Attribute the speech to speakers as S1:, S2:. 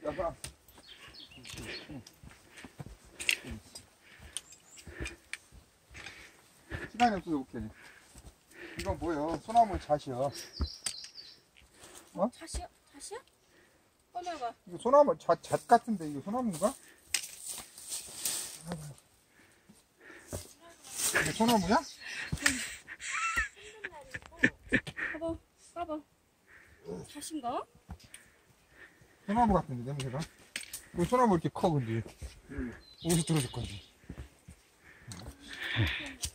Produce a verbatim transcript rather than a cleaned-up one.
S1: 있다가 시간이 없어서 못해. 이건 뭐예요? 소나무 잣이야. 어?
S2: 잣이야? 잣이야? 꺼내봐.
S1: 이거 소나무 잣, 잣 같은데 이거 소나무인가? 이게 소나무야?
S2: 까봐, 까봐. 잣인가?
S1: 소나무 같은데 냄새가? 왜 소나무 이렇게 커 근데? 어디서 들어줄 건지?